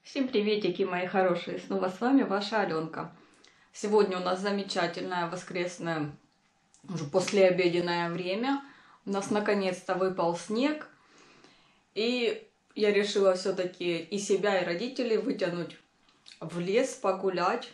Всем приветики, мои хорошие! Снова с вами ваша Аленка. Сегодня у нас замечательное воскресное, уже послеобеденное время. У нас наконец-то выпал снег. И я решила все-таки и себя, и родителей вытянуть в лес, погулять,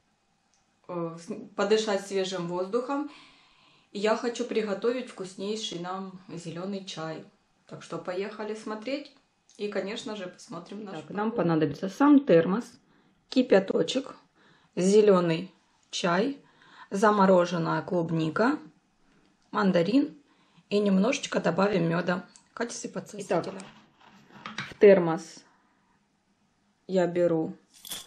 подышать свежим воздухом. И я хочу приготовить вкуснейший нам зеленый чай. Так что поехали смотреть. И, конечно же, посмотрим наш. Так, нам понадобится сам термос, кипяточек, зеленый чай, замороженная клубника, мандарин и немножечко добавим меда в качестве подсластителя. Итак, в термос я беру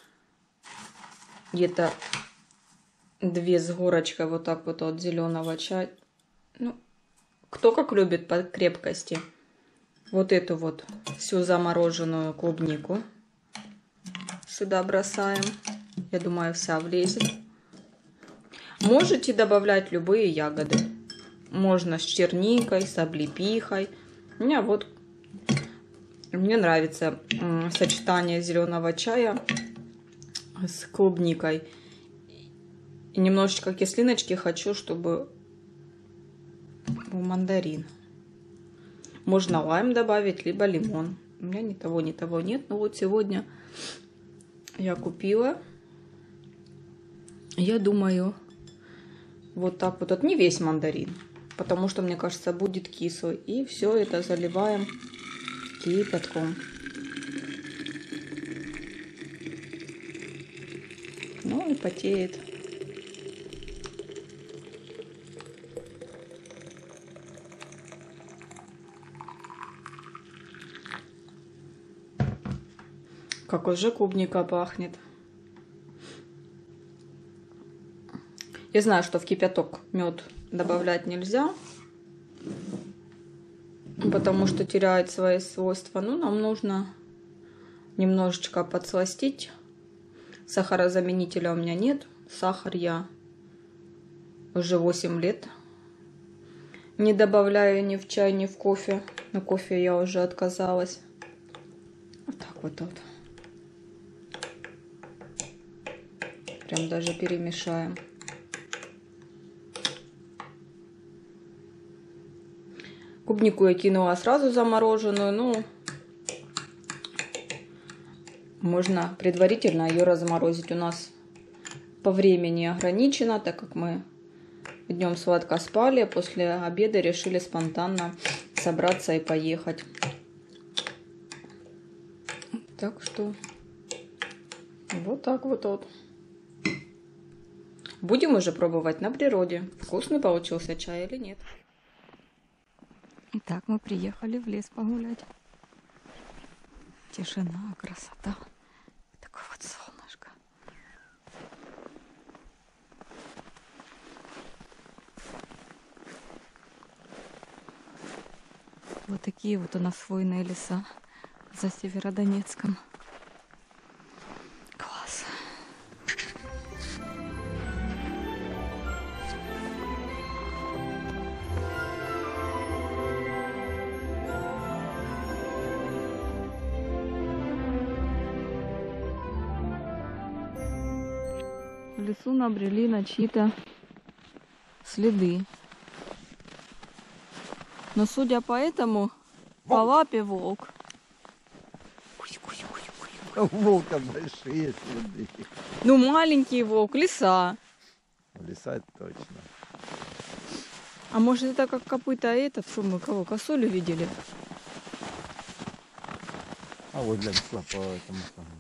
где-то 2 с горочкой вот так вот от зеленого чая. Ну, кто как любит по крепкости. Вот эту вот всю замороженную клубнику сюда бросаем. Я думаю, вся влезет. Можете добавлять любые ягоды. Можно с черникой, с облепихой. Мне нравится сочетание зеленого чая с клубникой. И немножечко кислиночки хочу, чтобы был мандарин. Можно лайм добавить, либо лимон. У меня ни того нет. Но вот сегодня я купила. Я думаю, вот так вот. Не весь мандарин. Потому что, мне кажется, будет кислый. И все это заливаем кипятком. Ну и потеет. Как уже клубника пахнет. Я знаю, что в кипяток мед добавлять нельзя, потому что теряет свои свойства. Но нам нужно немножечко подсластить. Сахарозаменителя у меня нет. Сахар я уже 8 лет не добавляю ни в чай, ни в кофе. На кофе я уже отказалась. Вот так вот. Прям даже перемешаем. Клубнику я кинула сразу замороженную. Ну, можно предварительно ее разморозить. У нас по времени ограничено, так как мы днем сладко спали. После обеда решили спонтанно собраться и поехать. Так что вот так вот. Будем уже пробовать на природе, вкусный получился чай или нет. Итак, мы приехали в лес погулять. Тишина, красота. Такое вот солнышко. Вот такие вот у нас хвойные леса за Северодонецком. Класс. В лесу набрели на чьи-то следы. Но судя по этому, по лапе волк. У волка большие следы. Ну, маленький волк, лиса. Лиса точно. А может это как копыта этот, что мы кого, косулю видели? А вот для лиса по этому самому.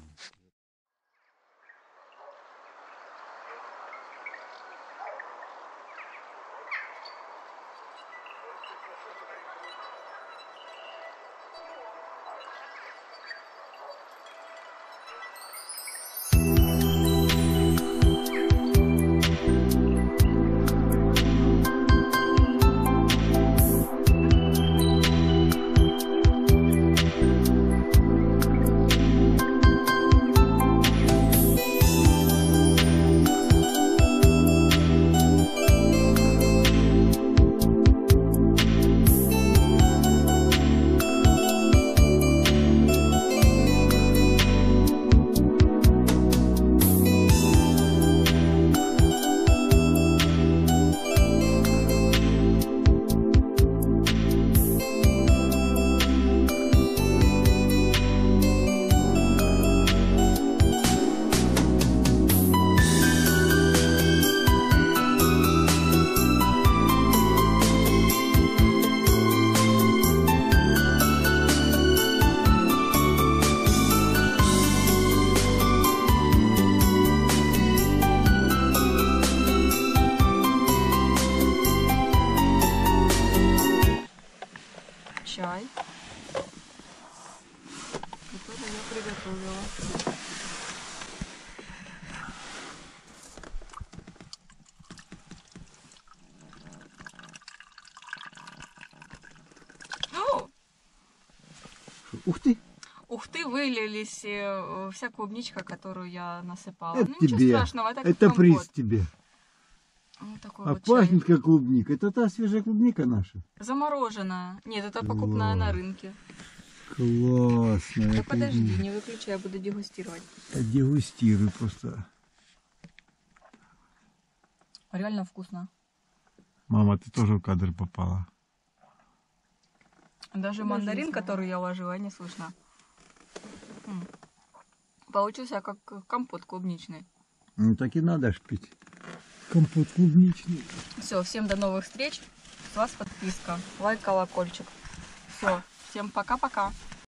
Ух ты! Ух ты, вылились вся клубничка, которую я насыпала. Это Ну ничего тебе. страшного, это как Это компот. приз тебе. Вот такой А вот чай. пахнет как клубника. Это та свежая клубника наша. Замороженная. Нет, это покупная на рынке. Классно. Да подожди, не выключай, я буду дегустировать. Дегустируй просто. Реально вкусно. Мама, ты тоже в кадр попала. Даже мандарин, который я ложила, не слышно. Получился как компот клубничный. Ну так и надо ж пить. Компот клубничный. Все, всем до новых встреч. С вас подписка, лайк, колокольчик. Все, всем пока-пока.